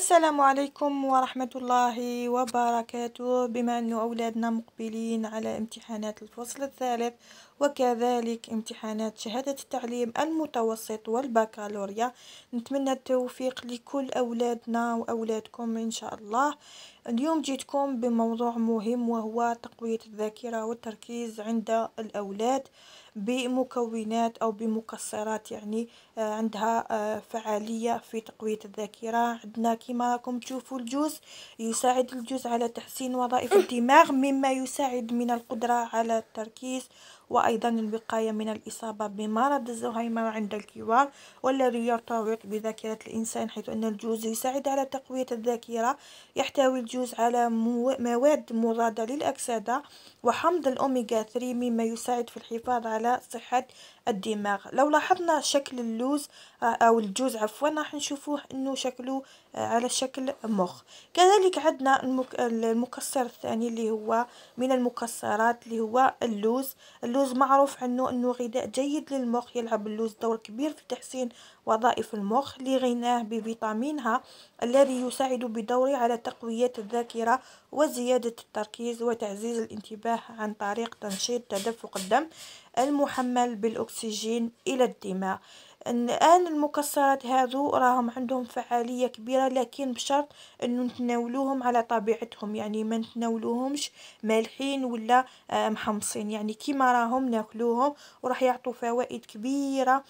السلام عليكم ورحمة الله وبركاته. بما أن أولادنا مقبلين على امتحانات الفصل الثالث وكذلك امتحانات شهادة التعليم المتوسط والبكالوريا، نتمنى التوفيق لكل أولادنا وأولادكم إن شاء الله. اليوم جيتكم بموضوع مهم وهو تقوية الذاكرة والتركيز عند الأولاد بمكونات أو بمكسرات، يعني عندها فعالية في تقوية الذاكرة. عندنا كما راكم تشوفوا الجوز يساعد الجوز على تحسين وظائف الدماغ، مما يساعد من القدرة على التركيز وأيضا الوقاية من الإصابة بمرض الزهايمر عند الكبار، والذي يرتبط بذاكرة الإنسان، حيث أن الجوز يساعد على تقوية الذاكرة. يحتوي الجوز على مواد مضادة للأكسدة وحمض الأوميغا 3، مما يساعد في الحفاظ على صحة الدماغ. لو لاحظنا شكل اللوز او الجوز عفوا، راح نشوفوه انه شكله على شكل مخ. كذلك عندنا المكسر الثاني اللي هو من المكسرات اللي هو اللوز. اللوز معروف عنه انه غذاء جيد للمخ، يلعب اللوز دور كبير في تحسين وظائف المخ لغناه بفيتامين ه الذي يساعد بدوره على تقوية الذاكرة وزيادة التركيز وتعزيز الانتباه عن طريق تنشيط تدفق الدم المحمل بالأكسجين إلى الدماغ. الآن المكسرات هذو راهم عندهم فعالية كبيرة، لكن بشرط أنه نتناولوهم على طبيعتهم، يعني ما نتناولوهمش مالحين ولا محمصين، يعني كيما راهم ناكلوهم، وراح يعطوا فوائد كبيرة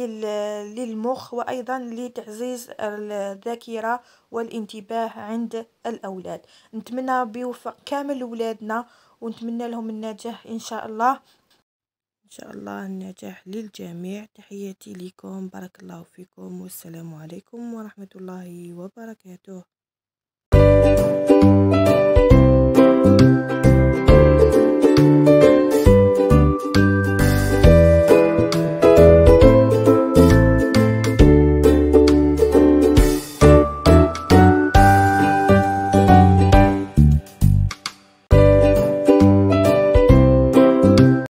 للمخ وأيضا لتعزيز الذاكرة والانتباه عند الأولاد. نتمنى بيوفق كامل أولادنا ونتمنى لهم النجاح إن شاء الله. إن شاء الله النجاح للجميع. تحياتي لكم، بارك الله فيكم، والسلام عليكم ورحمة الله وبركاته.